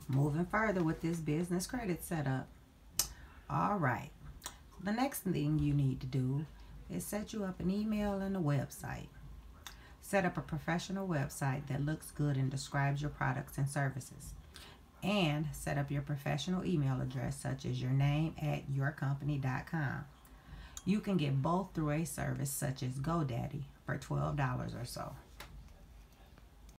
Moving further with this business credit setup. All right. The next thing you need to do is set you up an email and a website. Set up a professional website that looks good and describes your products and services. And set up your professional email address, such as your name at yourcompany.com. You can get both through a service such as GoDaddy for $12 or so.